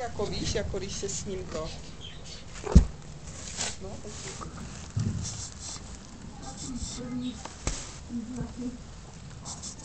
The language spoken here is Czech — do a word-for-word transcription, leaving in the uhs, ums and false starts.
jako víš, jako když se s ním to... No, tak